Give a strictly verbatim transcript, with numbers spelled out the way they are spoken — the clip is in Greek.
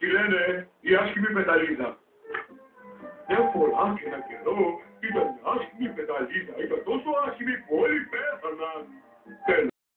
Τη λένε η άσχημη πεταλίδα. Δεν πολλά και ένα καιρό ήταν άσχημη πεταλίδα. Ήταν τόσο άσχημη που όλοι πέθαναν.